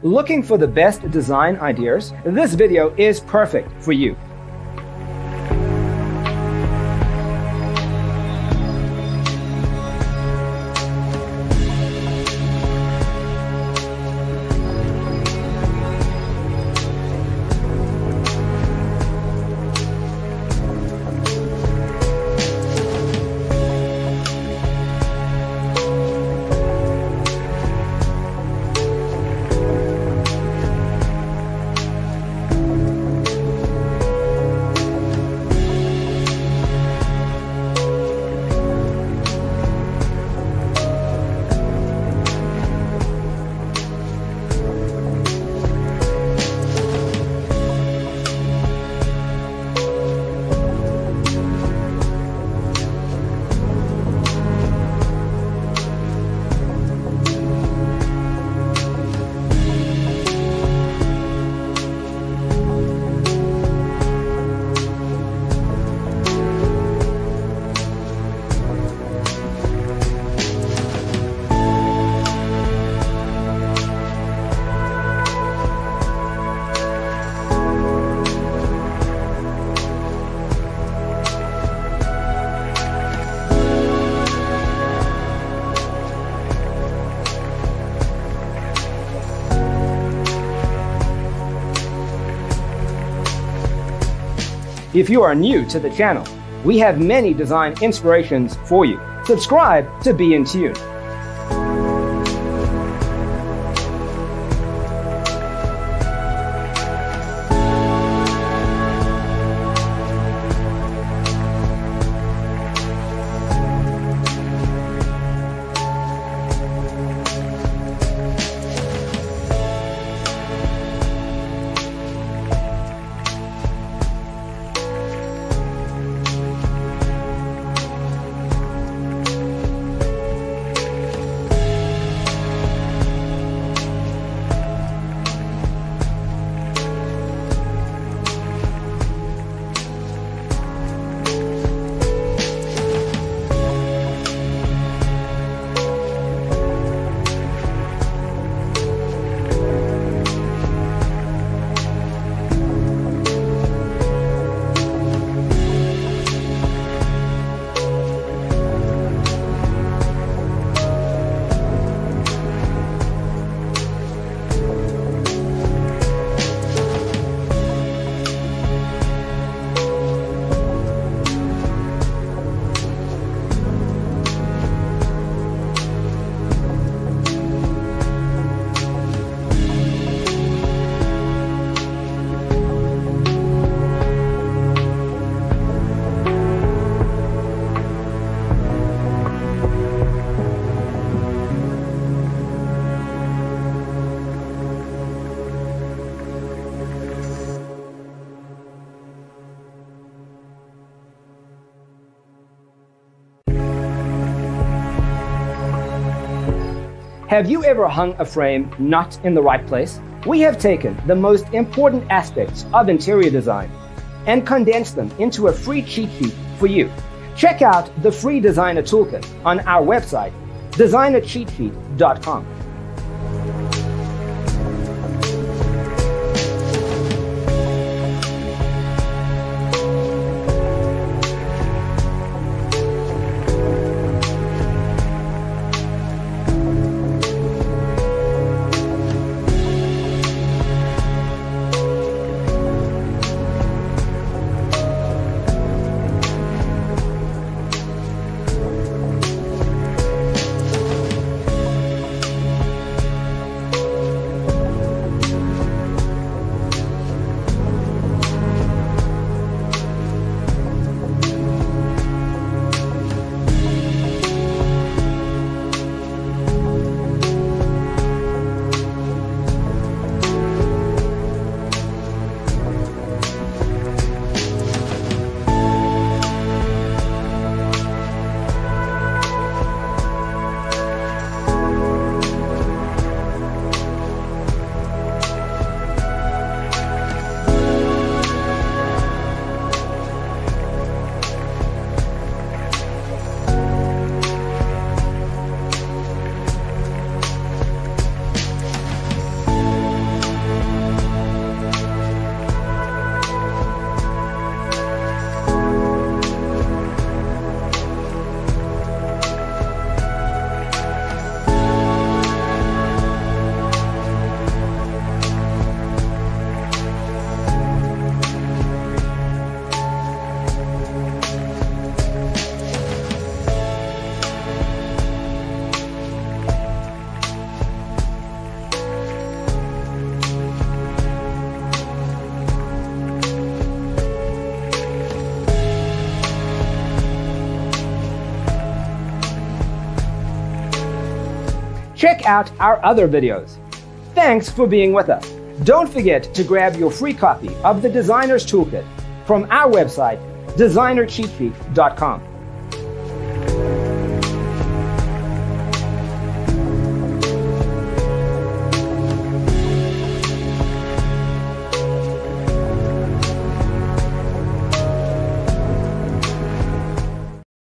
Looking for the best design ideas? This video is perfect for you. If you are new to the channel, we have many design inspirations for you. Subscribe to be in tune. Have you ever hung a frame not in the right place? We have taken the most important aspects of interior design and condensed them into a free cheat sheet for you. Check out the free designer toolkit on our website, designercheatsheet.com. out our other videos. Thanks for being with us. Don't forget to grab your free copy of the Designer's Toolkit from our website, designercheatsheet.com.